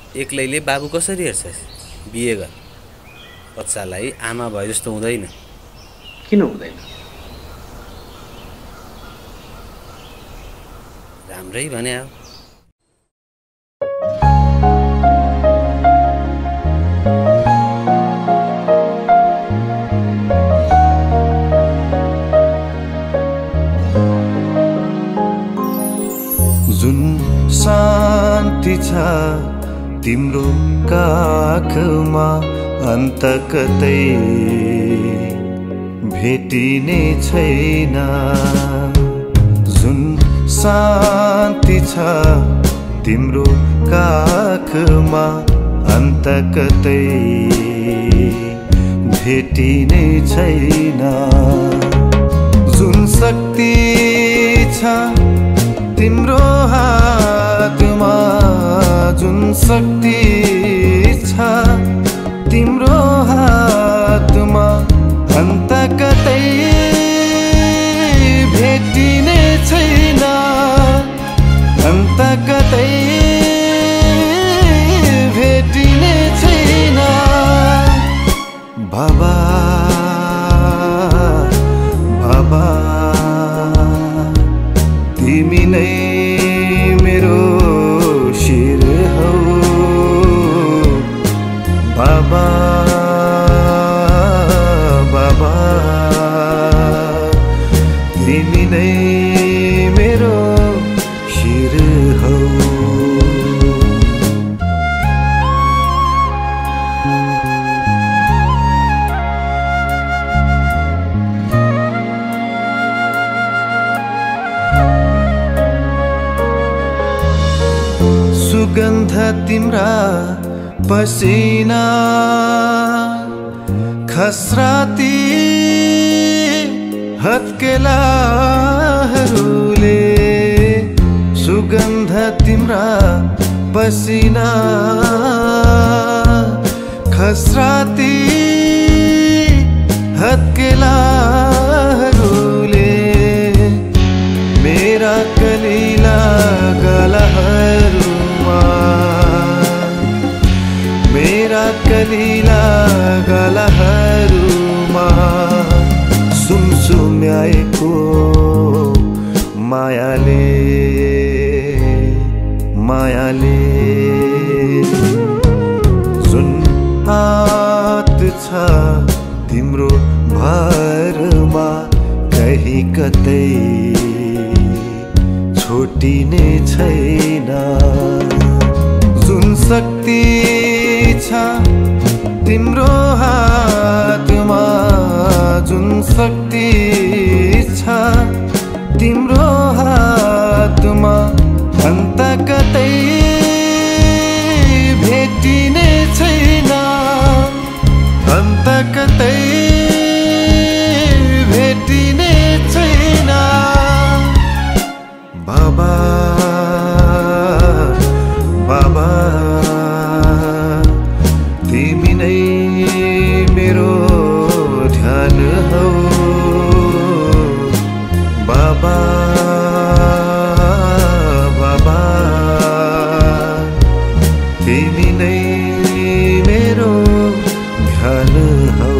एक्लैले बाबु कसरी हेर्छस्? बिहे गर। बच्चालाई आमा भए जस्तो हुँदैन। किन हुँदैन? राम्रै भने हो। जुन शान्ति छ तिम्रो काखमा अन्त कतै भेटिने छैन। जुन शान्ति छ तिम्रो काखमा अन्त कतै भेटिने छैन। जुन शक्ति छ तिम्रो हातमा, जुन शक्ति छ तिम्रो हातमा अन्त कतै भेटिने छैन। अन्त कतै भेटिने छैन। बाबा बाबा तिमी नै मेरो शिर हौ। बाबा बाबा तिमी नै मेरो शिर हौ। सुगन्ध तिम्रा पसिना खसराती हत्केलाहरूले, सुगन्ध तिम्रा पसिना खसराती हत्केलाहरूले मेरा कलिला गलाहरूमा, मेरा कलिला गलाहरूमा सुमसुम्याएको मायाले मायाले। जुन हात छ तिम्रो भरमा कहीँ कतै छुटिने छैन। जुन शक्ति छ तिम्रो हातमा, जुन शक्ति छ तिम्रो हातमा अन्त कतै भेटिने छैन। अन्त कतै भेटिने छैन। बाबा बाबा तिमी नै मेरो ध्यान हौ। बाबा बाबा तिमी नै मेरो ध्यान हौ।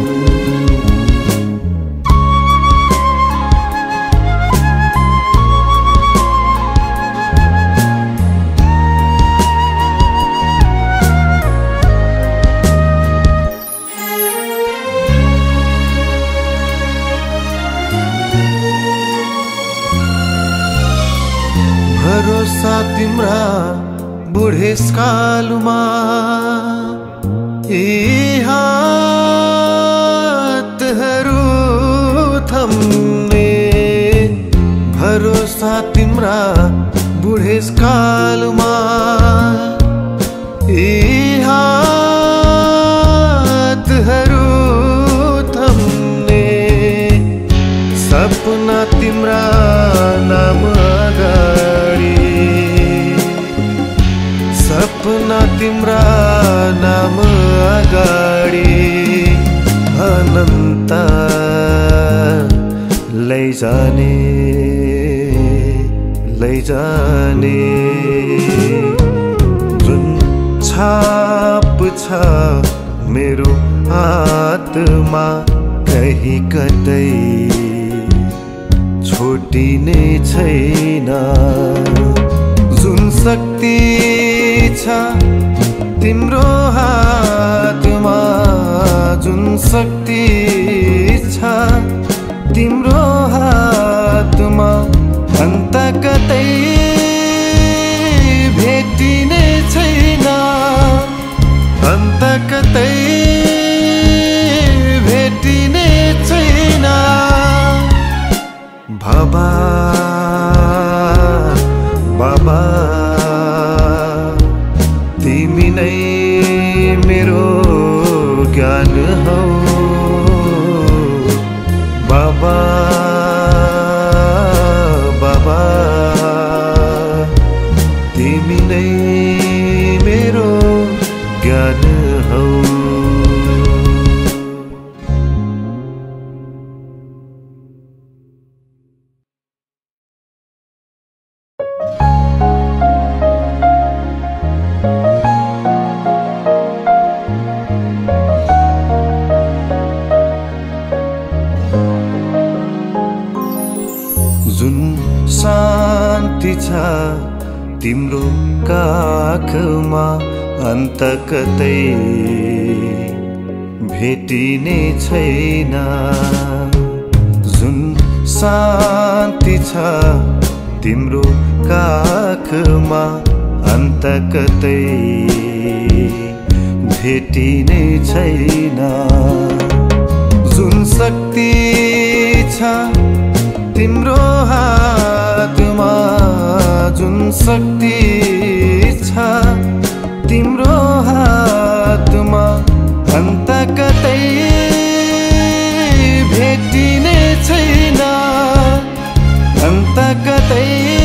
भरोसा तिम्रा बुढेसकालमा यी हातहरू थम्ने। भरोसा तिम्रा बुढेसकालमा यी हातहरू थम्ने। सपना तिम्रा नाम अगाडि, सपना तिम्रा नाम अगाडि अनन्त लैजाने लैजाने। जुन छाप छ मेरो आत्मा कहीं कतै छोटिने छैन। जुन शक्ति छ तिम्रो हातमा, जुन शक्ति छ तिम्रो हातमा, अन्त कतै भेटिने छैन, अन्त कतै भेटिने छैन। बाबा बाबा तिमी नै मेरो ज्ञान हौ। बाबा बाबा तिमी नै मेरो ज्ञान हौ। जुन शान्ति छ तिम्रो काखमा, अन्त कतै भेटिने छैन। जुन शान्ति छ तिम्रो काखमा, अन्त कतै भेटिने छैन। जुन शक्ति छ तिम्रो हातमा, जुन शक्ति छ तिम्रो हातमा, अन्त कतै भेटिने छैन, अन्त कतै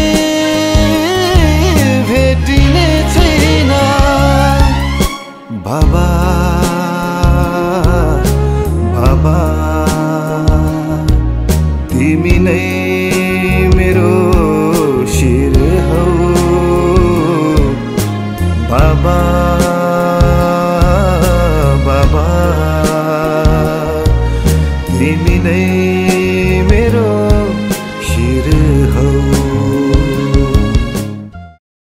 भेटिने छैन। बाबा बाबा तिमी नै मेरो शिर हौ। बाबा बाबा तिमी नै